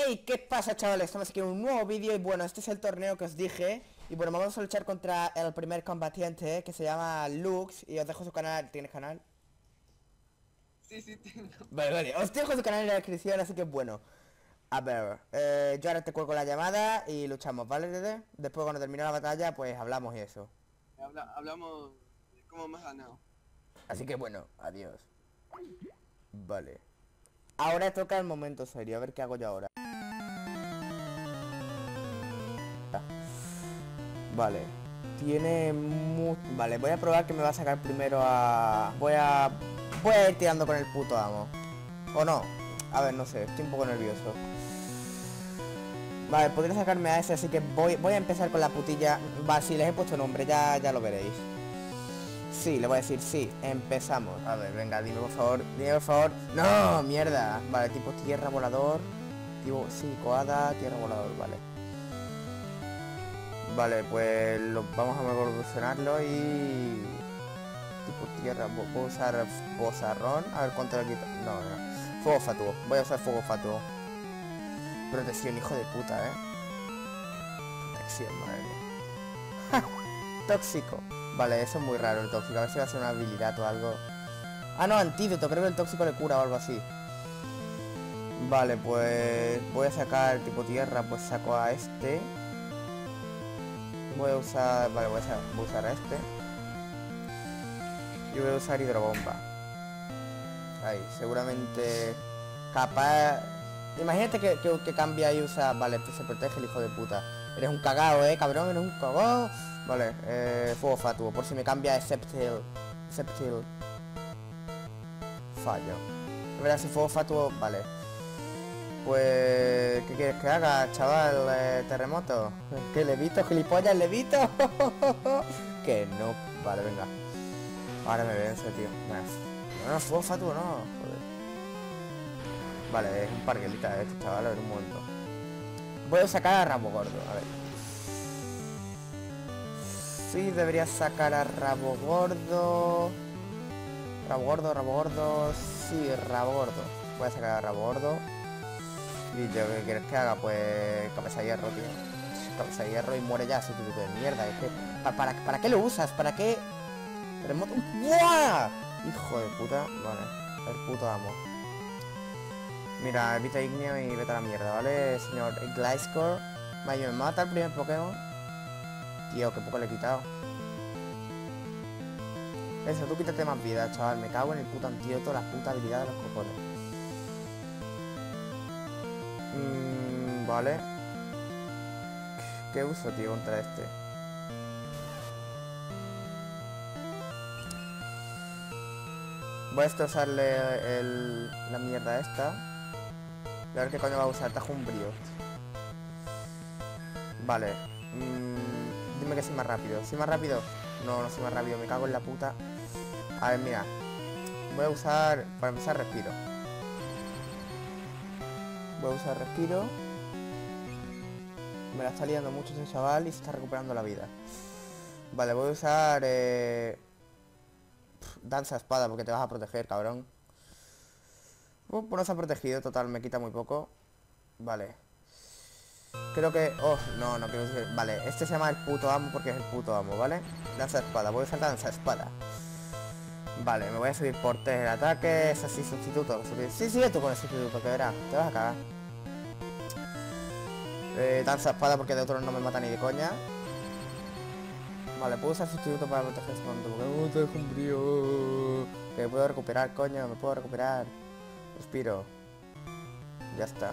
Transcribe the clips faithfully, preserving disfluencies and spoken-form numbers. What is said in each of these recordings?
Hey, ¿qué pasa, chavales? Estamos aquí en un nuevo vídeo y bueno, este es el torneo que os dije. Y bueno, vamos a luchar contra el primer combatiente, que se llama Lux. Y os dejo su canal. ¿Tienes canal? Sí, sí, tengo. Vale, vale, os dejo su canal en la descripción, así que bueno. A ver, eh, yo ahora te cuelgo la llamada y luchamos, ¿vale, Dede? Después cuando termine la batalla, pues hablamos y eso. Habla, hablamos de cómo me has ganado. Así que bueno, adiós. Vale. Ahora toca el momento serio, a ver qué hago yo ahora. Vale. Tiene mu... Vale, voy a probar que me va a sacar primero a... Voy a... Voy a ir tirando con el puto amo. ¿O no? A ver, no sé, estoy un poco nervioso. Vale, podría sacarme a ese, así que voy, voy a empezar con la putilla. Vale, si les he puesto nombre, ya, ya lo veréis. Sí, le voy a decir sí, empezamos. A ver, venga, dime por favor, dime por favor. ¡No! ¡Mierda! Vale, tipo tierra volador. Tipo, sí, coada, tierra volador, vale. Vale, pues lo, vamos a evolucionarlo y... Tipo tierra, puedo usar bozarrón. A ver cuánto le quito. No, no. Fuego fatuo, voy a usar fuego fatuo. Protección, hijo de puta, eh. Protección, madre mía. Tóxico. Vale, eso es muy raro el tóxico. A ver si va a ser una habilidad o algo. Ah, no, antídoto. Creo que el tóxico le cura o algo así. Vale, pues voy a sacar tipo tierra. Pues saco a este. Voy a usar... Vale, voy a usar, voy a, usar a este. Y voy a usar hidrobomba. Ahí, seguramente... Capaz... Imagínate que, que, que cambia y usa... Vale, se protege el hijo de puta. Eres un cagao, eh, cabrón, eres un cagao. Vale, eh, fuego fatuo, por si me cambia Sceptil. Sceptil. Fallo. A ver si fuego fatuo... Vale. Pues... ¿Qué quieres que haga, chaval? Eh, terremoto. ¿Qué levito, gilipollas, levito? Que no. Vale, venga. Ahora me vence, tío. No, no, fuego fatuo, no. Joder. Vale, es un parguelita este, chaval. A ver, un momento. Voy a sacar a Rabo Gordo, a ver. Sí, debería sacar a Rabo Gordo. Rabo Gordo, Rabo Gordo. Sí, Rabo Gordo. Voy a sacar a Rabo Gordo. Y yo, ¿qué quieres que haga? Pues cabeza de hierro, tío. Cabeza de hierro y muere ya, sustituto de mierda. Es que, ¿para, para, ¿para qué lo usas? ¿Para qué? Terremoto. ¡Buah! Hijo de puta. Vale, el puto amo. Mira, evita ignio y vete a la mierda, ¿vale? Señor Gliscor. Vaya, me mata el primer Pokémon. Tío, qué poco le he quitado. Eso, tú quítate más vida, chaval. Me cago en el puto antídoto, la puta habilidad de los cojones. Mmm, vale. ¿Qué uso, tío, contra este? Voy a destrozarle el, la mierda esta. Y a ver qué coño va a usar. Tajumbrío. Vale. Mmm, dime que soy más rápido. ¿Soy más rápido? No, no soy más rápido. Me cago en la puta. A ver, mira. Voy a usar... Para empezar, respiro. Voy a usar respiro. Me la está liando mucho ese chaval y se está recuperando la vida. Vale, voy a usar... Eh... Danza espada porque te vas a proteger, cabrón. Uh, pues no se ha protegido, total, me quita muy poco. Vale. Creo que... Oh, no, no quiero decir... Vale, este se llama el puto amo porque es el puto amo, ¿vale? Danza espada, voy a usar danza espada. Vale, me voy a subir por tres el ataque. Es así, sustituto. Sí, sigue tú con el sustituto, que verás. Te vas a cagar. Eh, danza espada porque de otros no me mata ni de coña. Vale, puedo usar sustituto para proteger este tonto. Porque me gusta un frío. Que me puedo recuperar, coño, me puedo recuperar. Respiro. Ya está.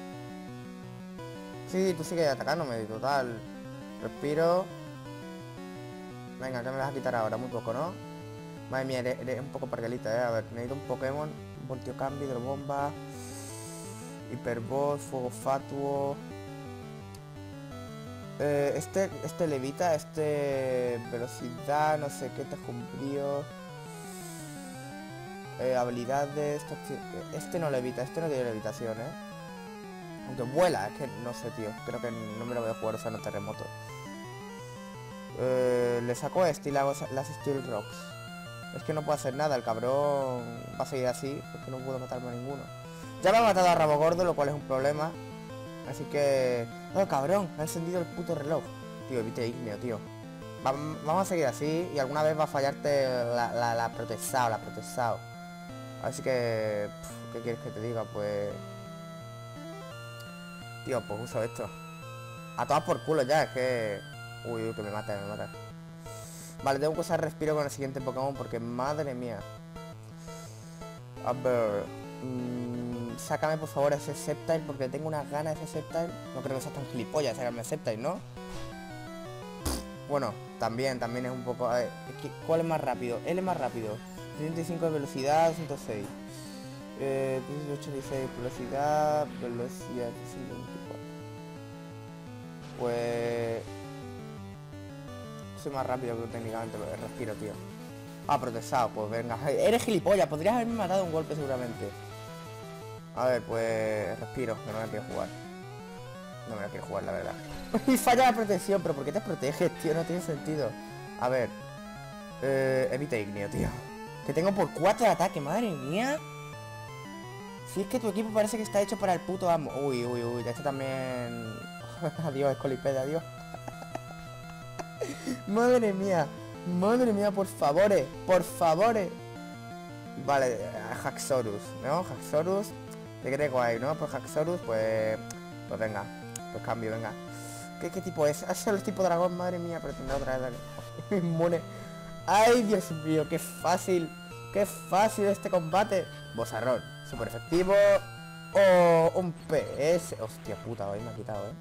Sí, tú sigues atacándome, total. Respiro. Venga, ¿qué me vas a quitar ahora? Muy poco, ¿no? Madre mía, eres, eres un poco parguelita, eh. A ver, necesito un Pokémon. Voltio cambio, hidrobomba. Hipervoz, fuego fatuo. Eh, este, este levita, este... Velocidad, no sé qué, tajumbrío. Eh, habilidades... Este no levita, este no tiene levitación, eh. Aunque vuela, es que no sé, tío. Creo que no me lo voy a jugar usando terremoto. Eh, le saco este y le hago las Steel Rocks. Es que no puedo hacer nada, el cabrón va a seguir así, porque no puedo matarme a ninguno. Ya me ha matado a Rabo Gordo, lo cual es un problema. Así que... ¡Oh, cabrón! Ha encendido el puto reloj. Tío, evite igneo, tío. Va, vamos a seguir así y alguna vez va a fallarte la, la, la protesao, la protesao. Así que... Pff, ¿qué quieres que te diga? Pues... Tío, pues uso esto. A todas por culo ya, es que... Uy, uy, que me mata, me mata. Vale, tengo que usar respiro con el siguiente Pokémon porque madre mía. A ver... Mmm, sácame por favor ese Sceptile porque tengo unas ganas de ese Sceptile. No creo que seas tan gilipollas de sacarme el Sceptile, ¿no? Bueno, también, también es un poco... A ver, ¿cuál es más rápido? Él es más rápido. ciento cinco de velocidad, ciento seis. Eh, ochenta y seis velocidad, velocidad ciento veinticuatro. Pues... Soy más rápido que técnicamente, pero respiro, tío. Ah, protestado, pues venga. Eres gilipollas, podrías haberme matado un golpe seguramente. A ver, pues... Respiro, que no me la quiero jugar. No me la quiero jugar, la verdad. Y falla la protección, pero ¿por qué te proteges, tío? No tiene sentido. A ver. Eh, evita igneo, tío. Que tengo por cuatro de ataque, madre mía. Si es que tu equipo parece que está hecho para el puto amo. Uy, uy, uy, de este también... Adiós, Escolipede, adiós. Madre mía. Madre mía, por favores. Por favores. Vale, Haxorus, ¿no? Haxorus. ¿Qué crees guay, no? Por Haxorus, pues... Pues venga. Pues cambio, venga. ¿Qué, qué tipo es? ¿Ha sido el tipo dragón? Madre mía, pero tendrá otra vez. Inmune. Ay, Dios mío, qué fácil. Qué fácil este combate. Bozarrón, súper efectivo. Oh, un P S. Hostia puta, hoy me ha quitado, eh.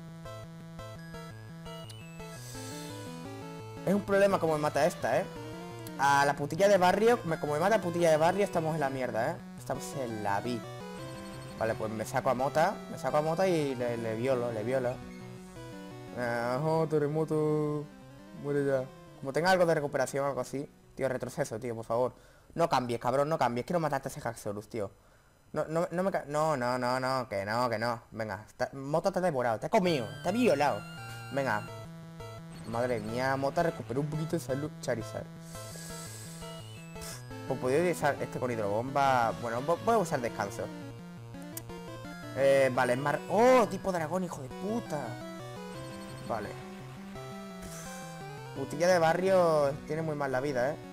Es un problema como me mata esta, eh. A la putilla de barrio, como me mata putilla de barrio, estamos en la mierda, eh. Estamos en la vi. Vale, pues me saco a Mota. Me saco a Mota y le, le violo, le violo. Ah, oh, terremoto. Muere ya. Como tenga algo de recuperación o algo así. Tío, retroceso, tío, por favor. No cambies, cabrón, no cambies. Quiero matarte a ese Haxorus, tío. No, no, no me ca No, no, no, no, que no, que no. Venga, está... Mota te ha devorado, te ha comido, te ha violado. Venga. Madre mía, Mota recuperó un poquito de salud. Charizard. Pues podría usar este con hidrobomba. Bueno, voy a usar descanso. Eh, vale, mar... ¡Oh! Tipo dragón, hijo de puta. Vale. Putilla de barrio tiene muy mal la vida, ¿eh?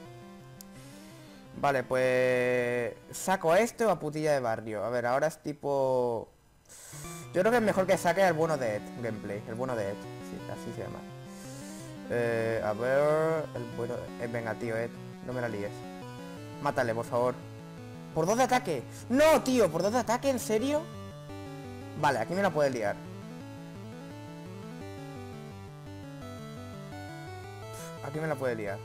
Vale, pues... ¿Saco a este o a putilla de barrio? A ver, ahora es tipo... Yo creo que es mejor que saque al bueno de Ed. Gameplay, el bueno de Ed. Sí, así se llama. Eh, a ver... El bueno... Eh, venga, tío, Ed. No me la líes. Mátale, por favor. ¿Por dos de ataque? ¡No, tío! ¿Por dos de ataque? ¿En serio? Vale, aquí me la puedes liar. Aquí me la puede liar.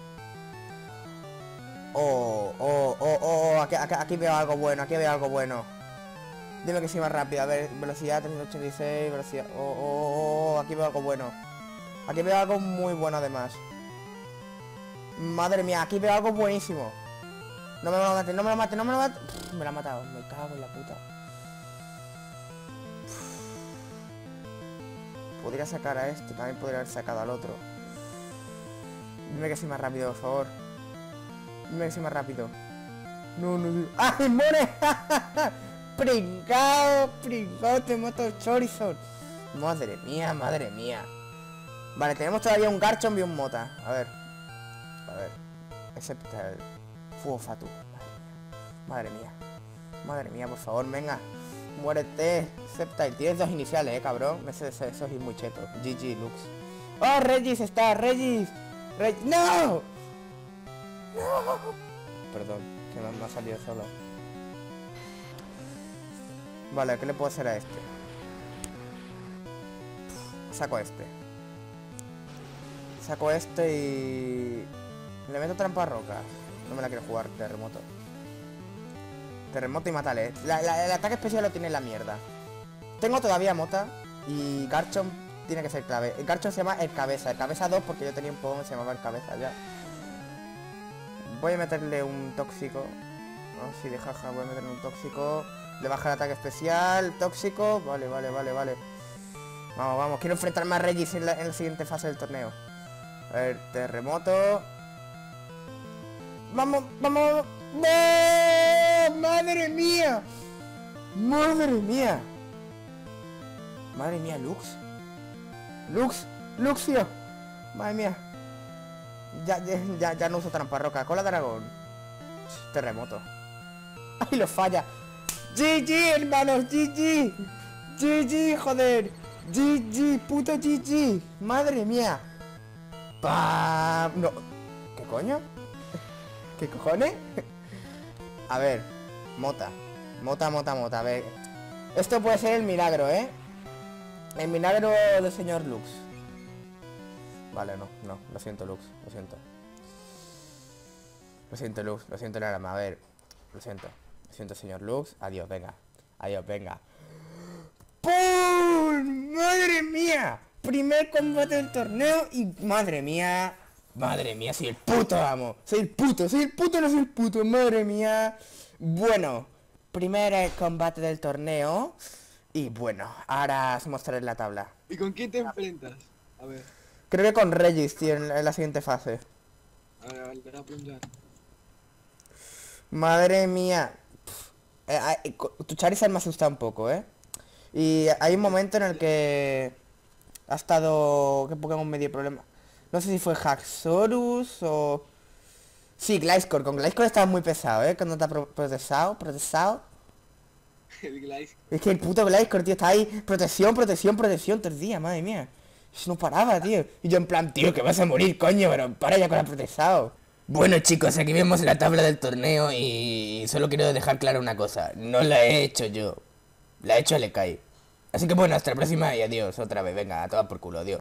Oh, oh, oh, oh, aquí, aquí, aquí veo algo bueno, aquí veo algo bueno. Dime que soy más rápido, a ver, velocidad trescientos ochenta y seis, velocidad... Oh, oh, oh, oh, aquí veo algo bueno. Aquí veo algo muy bueno además. Madre mía, aquí veo algo buenísimo. No me lo mate, no me lo mate, no me lo mate. Me lo ha matado, me cago en la puta. Podría sacar a este, también podría haber sacado al otro. Dime que soy más rápido, por favor. Dime que soy más rápido. No, no, no. ¡Ay, more! Pringao, pringao, te mato Chorizon. Madre mía, madre mía. Vale, tenemos todavía un Garchomp y un Mota. A ver. A ver. Excepto el Fuego Fatu. Madre mía. Madre mía, por favor, venga. Muérete. Sceptile. Tienes dos iniciales, eh, cabrón. Eso, eso, eso es muy cheto. G G, Lux. ¡Oh, Regis está! ¡Regis! Reg ¡No! ¡No! Perdón, que me, me ha salido solo. Vale, ¿qué le puedo hacer a este? Saco a este. Saco a este y... Le meto trampa a roca. No me la quiero jugar, terremoto. Terremoto y matale. La, la, el ataque especial lo tiene en la mierda. Tengo todavía Mota y Garchomp tiene que ser clave. El Garchomp se llama el cabeza. El cabeza dos porque yo tenía un Pokémon que se llamaba el cabeza ya. Voy a meterle un tóxico. Oh, sí, de jaja, voy a meterle un tóxico. Le baja el ataque especial. Tóxico. Vale, vale, vale, vale. Vamos, vamos. Quiero enfrentarme a Regis en la, en la siguiente fase del torneo. A ver, terremoto. Vamos, vamos. ¡No! ¡Madre mía! ¡Madre mía! Madre mía, Lux. Lux, Luxio. Madre mía. Ya, ya, ya, ya no uso trampa roca. Cola dragón. Terremoto. ¡Ay, lo falla! G G, hermanos, G G. G G, joder. G G, puto G G. Madre mía. ¡Pam! No. ¿Qué coño? ¿Qué cojones? A ver. Mota. Mota, mota, mota. A ver. Esto puede ser el milagro, ¿eh? El milagro del señor Lux. Vale, no, no. Lo siento, Lux. Lo siento. Lo siento, Lux. Lo siento, Narama. A ver. Lo siento. Lo siento, señor Lux. Adiós, venga. Adiós, venga. ¡Pum! ¡Madre mía! Primer combate del torneo y... ¡Madre mía! ¡Madre mía! Soy el puto amo. Soy el puto. Soy el puto, no soy el puto. ¡Madre mía! Bueno. Primer combate del torneo. Y bueno, ahora os mostraré la tabla. ¿Y con quién te enfrentas? A ver, Creo que con Regis, tío, en, en la siguiente fase. a ver, a ver, le voy a preguntar. Madre mía. Pff, eh, eh, co- tu Charizard me asusta un poco, ¿eh? Y hay un momento en el que ha estado... ¿Qué Pokémon me dio problema? No sé si fue Haxorus o... Sí, Gliscor. Con Gliscor estaba muy pesado, ¿eh? Cuando te ha pro- procesado, procesado. El Glice. Es que el puto Gliscor, tío, está ahí. Protección, protección, protección todo el día, madre mía. Eso no paraba, tío. Y yo en plan, tío, que vas a morir, coño, pero para ya con la protesado. Bueno, chicos, aquí vemos la tabla del torneo y solo quiero dejar clara una cosa. No la he hecho yo. La ha hecho Alekai. Así que bueno, hasta la próxima y adiós otra vez. Venga, a tomar por culo, adiós.